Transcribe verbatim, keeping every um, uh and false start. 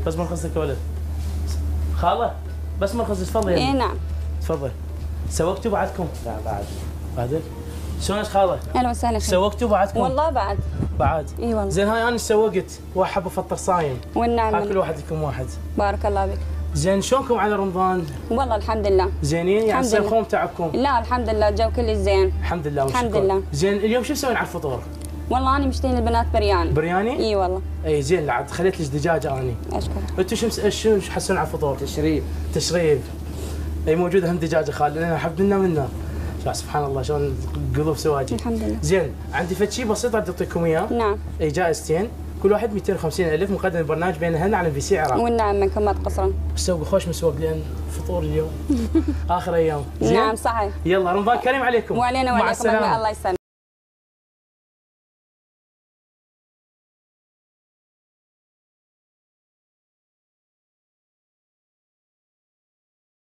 بس مرخص لك يا ولد. خاله بس مرخص تفضل اي نعم. تفضل. سوقتوا بعدكم؟ لا بعد. بعدك؟ شلونك خاله؟ اهلا وسهلا. سوقتوا بعدكم؟ والله بعد. بعد؟ اي والله. زين هاي انا سوقت واحد افطر صايم. والنعم. كل واحد لكم واحد. بارك الله بك. زين شلونكم على رمضان؟ والله الحمد لله. زينين يعني الصيام تعبكم؟ لا الحمد لله الجو كله زين. الحمد لله والشكر. الحمد لله. زين اليوم شو مسوين على الفطور؟ والله انا مشتهي البنات برياني. برياني؟ اي والله. اي زين عاد خليت لك دجاجه اني. اشكرك. انتم شو شو تحسون على الفطور؟ تشريب. تشريب. اي موجوده هم دجاجه خالد لان احب منا منا. سبحان الله شلون قلوب سواجي. الحمد لله. زين عندي فد شيء بسيط بدي اعطيكم اياه. نعم. اي جائزتين كل واحد مئتين وخمسين ألف مقدم البرنامج بين اهلنا على ام بي سي عراق. والنعم منكم ما تقصرون. سوق خوش مسوق لان فطور اليوم اخر ايام. نعم صحيح. يلا رمضان كريم عليكم. وعلينا وعليكم. مع السلامه. الله يسلمك.